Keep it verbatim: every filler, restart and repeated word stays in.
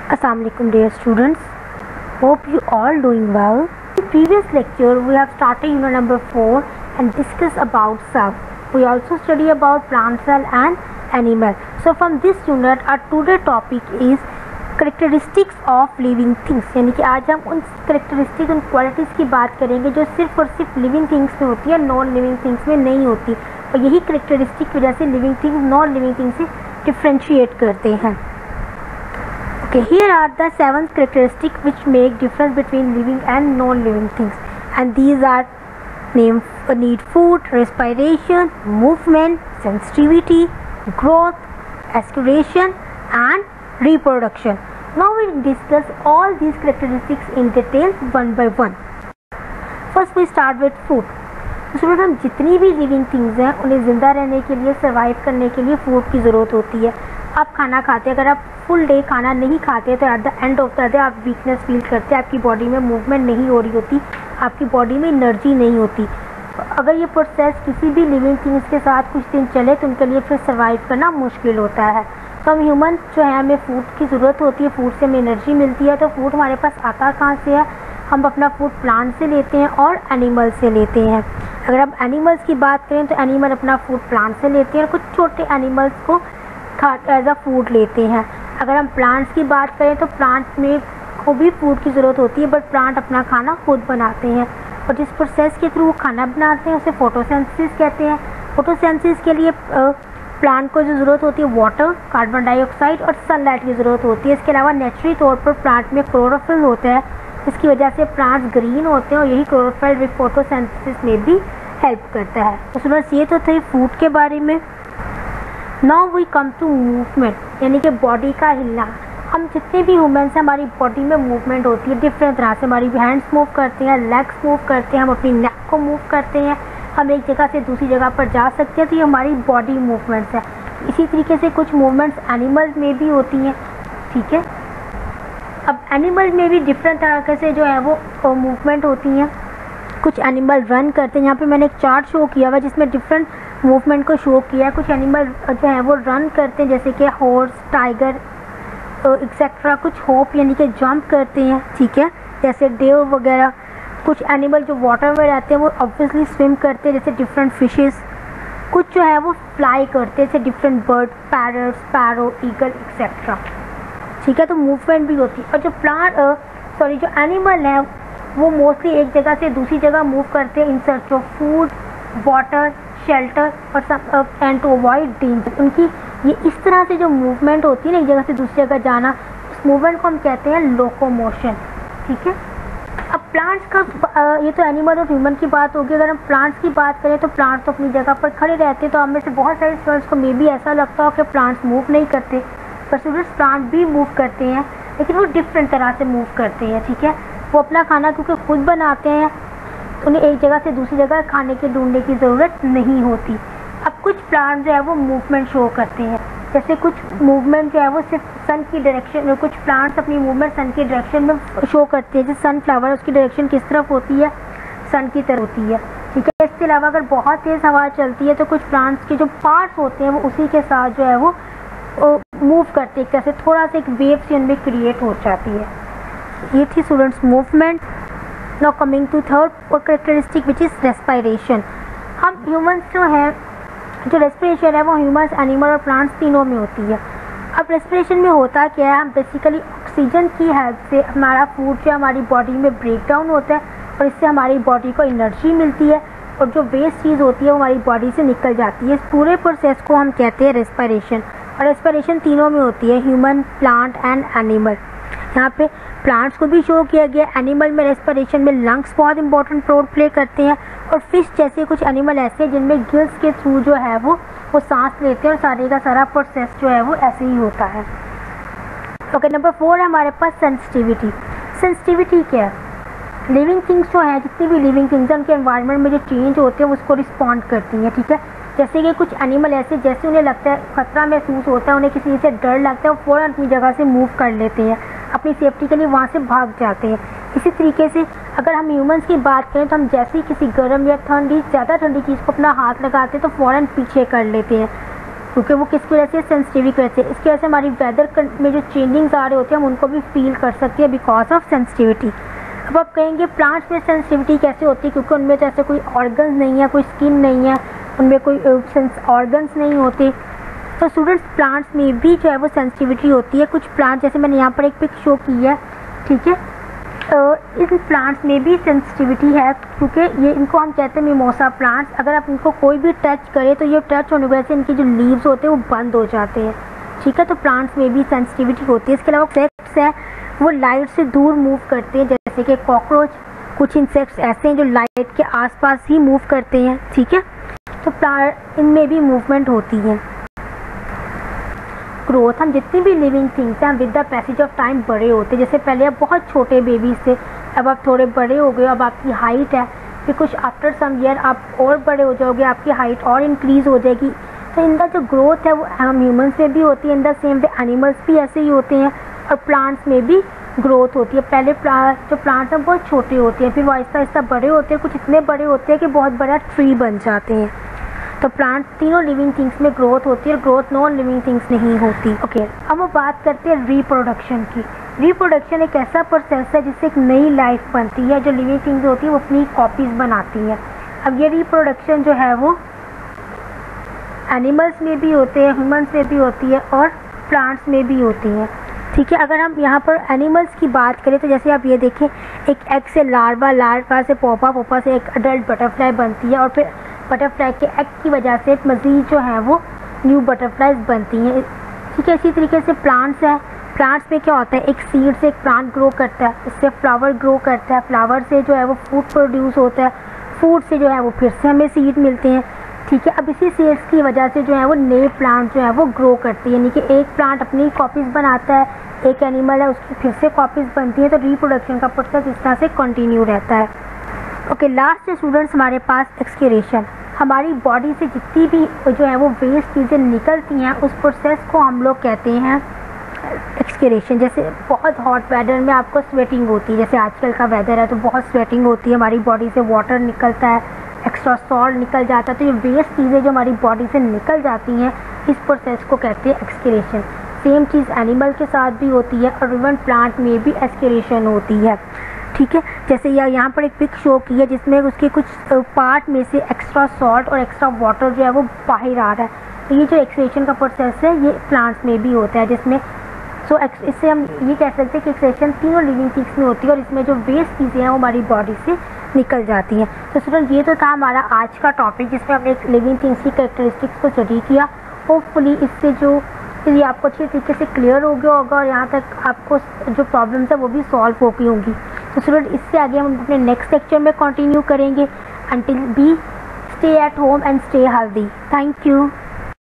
Assalamualaikum dear students, hope you all doing well. In previous lecture we have started unit number four and discussed about cell. We also study about plant cell and animal. So from this unit our today topic is characteristics of living things, यानी कि आज हम उन characteristics उन qualities की बात करेंगे जो सिर्फ और सिर्फ living things में होती है, non living things में नहीं होती, और यही characteristic की वजह से living things non living things से differentiate करते हैं. Okay, here are the seven characteristics which make difference between living and non-living things, and these are name, uh, need food, respiration, movement, sensitivity, growth, aspiration, and reproduction. Now we will discuss all these characteristics in detail one by one. First we start with food. तो हम जितनी भी living things हैं उन्हें ज़िंदा रहने के लिए, सर्वाइव करने के लिए फूड की ज़रूरत होती है. आप खाना खाते हैं, अगर आप फुल डे खाना नहीं खाते तो at the end of the day आप वीकनेस फील करते हैं, आपकी बॉडी में मूवमेंट नहीं हो रही होती, आपकी बॉडी में एनर्जी नहीं होती. अगर ये प्रोसेस किसी भी लिविंग थिंग्स के साथ कुछ दिन चले तो उनके लिए फिर सर्वाइव करना मुश्किल होता है. तो हम ह्यूमन जो है हमें फूड की ज़रूरत होती है, फूड से हमें एनर्जी मिलती है. तो फूड हमारे पास आता कहाँ से है? हम अपना फूड प्लांट से लेते हैं और एनिमल से लेते हैं. अगर हम एनिमल्स की बात करें तो एनिमल अपना फूड प्लांट से लेते हैं और कुछ छोटे एनिमल्स को खा एज अ फूड लेते हैं. अगर हम प्लांट्स की बात करें तो प्लांट में को भी फूड की ज़रूरत होती है, बट प्लांट अपना खाना खुद बनाते हैं और जिस प्रोसेस के थ्रू वो खाना बनाते हैं उसे फोटोसिंथेसिस कहते हैं. फोटोसिंथेसिस के लिए प्लांट को जो ज़रूरत होती है वाटर, कार्बन डाइऑक्साइड और सनलाइट की ज़रूरत होती है. इसके अलावा नेचुरली तौर पर प्लांट में क्लोरोफिल होता है, इसकी वजह से प्लांट्स ग्रीन होते हैं और यही क्लोरोफिल भी फोटोसिंथेसिस में भी हेल्प करता है. तो स्टूडेंट्स ये तो थे फूड के बारे में. Now we come to movement, यानी कि बॉडी का हिलना. हम जितने भी ह्यूमन्स हैं हमारी बॉडी में मूवमेंट होती है डिफरेंट तरह से. हमारी हैंड्स मूव करते हैं, लेग्स मूव करते हैं, हम अपनी नेक को मूव करते हैं, हम एक जगह से दूसरी जगह पर जा सकते हैं. तो ये हमारी बॉडी मूवमेंट्स हैं. इसी तरीके से कुछ मूवमेंट्स एनिमल्स में भी होती हैं. ठीक है, अब एनिमल में भी डिफरेंट तरह से जो है वो मूवमेंट होती हैं. कुछ एनिमल रन करते हैं, यहाँ पे मैंने एक चार्ट शो किया हुआ जिसमें डिफरेंट मूवमेंट को शो किया है. कुछ एनिमल जो है वो रन करते हैं जैसे कि हॉर्स, टाइगर एक्सेट्रा. कुछ होप यानी कि जंप करते हैं. ठीक है, जैसे डेव वगैरह. कुछ एनिमल जो वाटर में रहते हैं वो ऑब्वियसली स्विम करते हैं जैसे डिफरेंट फिशेस. कुछ जो है वो फ्लाई करते हैं जैसे different bird, parrot, sparrow, eagle etcetera. ठीक है, तो मूवमेंट भी होती है. और जो प्लांट सॉरी जो एनिमल है वो मोस्टली एक जगह से दूसरी जगह मूव करते हैं in search of food, water, shelter और सब एंड टू अवॉइड डेंजर. उनकी ये इस तरह से जो मूवमेंट होती है ना, एक जगह से दूसरी जगह जाना, उस मूवमेंट को हम कहते हैं लोकोमोशन. ठीक है, अब प्लांट्स का ये तो एनिमल और ह्यूमन की बात होगी. अगर हम प्लांट्स की बात करें तो प्लांट्स तो अपनी जगह पर खड़े रहते हैं. तो हम में से बहुत सारे स्टूडेंट्स को मे बी ऐसा लगता हो कि प्लांट्स मूव नहीं करते, पर स्टूडेंट्स प्लांट भी मूव करते हैं, लेकिन वो डिफरेंट तरह से मूव करते हैं. ठीक है, वो अपना खाना क्योंकि खुद बनाते हैं तो उन्हें एक जगह से दूसरी जगह खाने के ढूंढने की ज़रूरत नहीं होती. अब कुछ प्लांट जो है वो मूवमेंट शो करते हैं, जैसे कुछ मूवमेंट जो है वो सिर्फ सन की डायरेक्शन में. कुछ प्लांट्स अपनी मूवमेंट सन की डायरेक्शन में शो करते हैं. जैसे सनफ्लावर, उसकी डायरेक्शन किस तरफ होती है? सन की तरफ होती है. ठीक है, इसके अलावा अगर बहुत तेज़ हवा चलती है तो कुछ प्लांट्स के जो पार्ट्स होते हैं वो उसी के साथ जो है वो मूव करते हैं, जैसे थोड़ा सा एक वेव सी उनमें क्रिएट हो जाती है. ये थी students movement. Now coming to third characteristic which is respiration. हम ह्यूमंस जो है जो रेस्पिरेशन है वो ह्यूमंस, एनिमल और प्लांट्स तीनों में होती है. अब रेस्पिरेशन में होता क्या है? हम बेसिकली ऑक्सीजन की हेल्प से हमारा फूड जो हमारी बॉडी में ब्रेक डाउन होता है और इससे हमारी बॉडी को एनर्जी मिलती है और जो वेस्ट चीज़ होती है वो हमारी बॉडी से निकल जाती है. इस पूरे प्रोसेस को हम कहते हैं रेस्पिरेशन. और रेस्पिरेशन तीनों में होती है, ह्यूमन, प्लांट एंड एनिमल. यहाँ पे प्लांट्स को भी शो किया गया. एनिमल में रेस्पिरेशन में लंग्स बहुत इंपॉर्टेंट रोल प्ले करते हैं और फिश जैसे कुछ एनिमल ऐसे हैं जिनमें गिल्स के थ्रू जो है वो वो सांस लेते हैं और सारे का सारा प्रोसेस जो है वो ऐसे ही होता है. ओके, नंबर फोर है हमारे पास सेंसिटिविटी. सेंसिटिविटी क्या है? लिविंग थिंग्स जो है, जितनी भी लिविंग थिंग्स हैं उनके एनवायरनमेंट में जो चेंज होते हैं उसको रिस्पॉन्ड करती हैं. ठीक है, जैसे कि कुछ एनिमल ऐसे जैसे उन्हें लगता है खतरा महसूस होता है, उन्हें किसी से डर लगता है, वो फ़ौरन अपनी जगह से मूव कर लेते हैं, अपनी सेफ्टी के लिए वहाँ से भाग जाते हैं. इसी तरीके से अगर हम ह्यूमंस की बात करें तो हम जैसे ही किसी गर्म या ठंडी ज़्यादा ठंडी चीज़ को अपना हाथ लगाते हैं तो फ़ौरन पीछे कर लेते हैं. क्योंकि वो किसकी वजह से, सेंसिटिविटी की वजह से। इसकी वजह से हमारी वेदर में जो चेंजिंग्स आ रहे होते हैं हम उनको भी फील कर सकते हैं बिकॉज ऑफ सेंसिटिविटी। अब आप कहेंगे प्लांट्स में सेंसिटिविटी कैसे होती है, क्योंकि उनमें तो ऐसे कोई ऑर्गन्स नहीं है, कोई स्किन नहीं है, उनमें कोई सेंस ऑर्गन्स नहीं होते। तो स्टूडेंट्स प्लांट्स में भी जो है वो सेंसिटिविटी होती है। कुछ प्लांट जैसे मैंने यहाँ पर एक पिक शो की है, ठीक है, इन प्लांट्स में भी सेंसिटिविटी है क्योंकि ये इनको हम कहते हैं मिमोसा प्लांट्स। अगर आप इनको कोई भी टच करें तो ये टच होने की वजह से इनके जो लीव्स होते हैं वो बंद हो जाते हैं, ठीक है। तो प्लांट्स में भी सेंसिटिविटी होती है। इसके अलावा इंसेक्ट्स हैं वो लाइट से दूर मूव करते हैं, जैसे कि कॉकरोच, कुछ इंसेक्ट्स ऐसे हैं जो लाइट के आसपास ही मूव करते हैं, ठीक है। तो प्लांट इनमें भी मूवमेंट होती है। ग्रोथ, हम जितनी भी लिविंग थिंग्स हैं with the passage of time बड़े होते हैं। जैसे पहले आप बहुत छोटे बेबीज थे, अब आप थोड़े बड़े हो गए, अब आपकी हाइट है, फिर कुछ आफ्टर सम ईयर आप और बड़े हो जाओगे, आपकी हाइट और इंक्रीज़ हो जाएगी। तो इनका जो ग्रोथ है वो हम ह्यूमंस में भी होती है, in the same way animals भी ऐसे ही होते हैं और प्लांट्स में भी ग्रोथ होती है। पहले जो प्लांट्स हैं बहुत छोटे होते हैं, फिर वो आहिस्ता आहिस्ता बड़े होते हैं, कुछ इतने बड़े होते हैं कि बहुत बड़ा ट्री बन जाते हैं। तो प्लांट तीनों लिविंग थिंग्स में ग्रोथ होती है, ग्रोथ नॉन लिविंग थिंग्स नहीं होती। Okay okay. अब हम बात करते हैं रिप्रोडक्शन की। रिप्रोडक्शन एक ऐसा प्रोसेस है जिससे एक नई लाइफ बनती है। जो लिविंग थिंग्स होती है वो अपनी कॉपीज बनाती हैं। अब ये रिप्रोडक्शन जो है वो एनिमल्स में भी होते हैं, ह्यूमंस में भी होती है और प्लांट्स में भी होती है, ठीक है। अगर हम यहाँ पर एनिमल्स की बात करें तो जैसे आप ये देखें, एक एग से लार्वा, लार्वा से पोपा, पोपा से एक अडल्ट बटरफ्लाई बनती है और फिर बटरफ्लाई के एग की वजह से मज़ीद जो है वो न्यू बटरफ्लाइज बनती हैं, ठीक है। इसी तरीके से प्लांट्स हैं। प्लांट्स में क्या होता है, एक सीड से एक प्लांट ग्रो करता है, उससे फ्लावर ग्रो करता है, फ्लावर से जो है वो फूड प्रोड्यूस होता है, फूड से जो है वो फिर से हमें सीड मिलते हैं, ठीक है। अब इसी सीड्स की वजह से जो है वो नए प्लांट जो है वो ग्रो करती है, यानी कि एक प्लांट अपनी कॉपीज़ बनाता है, एक एनिमल है उसकी फिर से कॉपीज़ बनती हैं। तो रिप्रोडक्शन का प्रोसेस इस तरह से कंटिन्यू रहता है। ओके, लास्ट स्टूडेंट्स हमारे पास एक्सक्रीशन। हमारी बॉडी से जितनी भी जो है वो वेस्ट चीज़ें निकलती हैं उस प्रोसेस को हम लोग कहते हैं एक्सक्रीशन। जैसे बहुत हॉट वेदर में आपको स्वेटिंग होती है, जैसे आजकल का वेदर है तो बहुत स्वेटिंग होती है, हमारी बॉडी से वाटर निकलता है, एक्स्ट्रा सॉल्ट निकल जाता है। तो ये वेस्ट चीज़ें जो हमारी बॉडी से निकल जाती हैं इस प्रोसेस को कहते हैं एक्सक्रीशन। सेम चीज़ एनिमल के साथ भी होती है और इवन प्लांट में भी एक्सक्रीशन होती है, ठीक है। जैसे यह यहाँ पर एक पिक शो की है जिसमें उसके कुछ पार्ट में से एक्स्ट्रा सॉल्ट और एक्स्ट्रा वाटर जो है वो बाहर आ रहा है। तो ये जो एक्सक्रीशन का प्रोसेस है ये प्लांट्स में भी होता है, जिसमें सो so, इससे हम ये कह सकते हैं कि एक्सक्रीशन तीनों लिविंग थिंग्स में होती है और इसमें जो वेस्ट चीज़ें हैं वो हमारी बॉडी से निकल जाती हैं। तो स्टूडेंट ये तो था हमारा आज का टॉपिक जिसमें हमने एक लिविंग थिंग्स की कैरेक्टरिस्टिक्स को स्टडी किया। होपफुली इससे जो ये आपको अच्छी तरीके से क्लियर हो गया होगा और यहाँ तक आपको जो प्रॉब्लम्स है वो भी सॉल्व हो गई होंगी। तो स्टूडेंट इससे आगे हम अपने नेक्स्ट लेक्चर में कंटिन्यू करेंगे। Until be stay at home and stay healthy. Thank you.